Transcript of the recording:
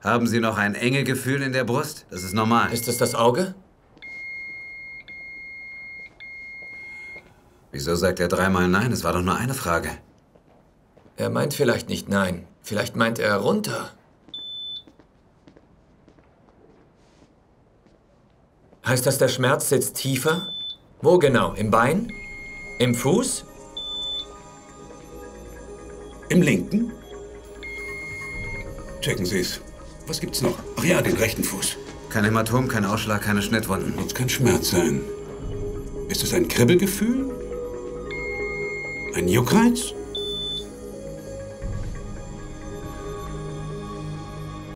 Haben Sie noch ein enge Gefühl in der Brust? Das ist normal. Ist es das Auge? Wieso sagt er dreimal nein? Es war doch nur eine Frage. Er meint vielleicht nicht nein. Vielleicht meint er runter. Heißt das, der Schmerz sitzt tiefer? Wo genau? Im Bein? Im Fuß? Im linken? Checken Sie es. Was gibt's noch? Ach ja, den rechten Fuß. Kein Hämatom, kein Ausschlag, keine Schnittwunden. Muss kein Schmerz sein. Ist es ein Kribbelgefühl? Ein Juckreiz?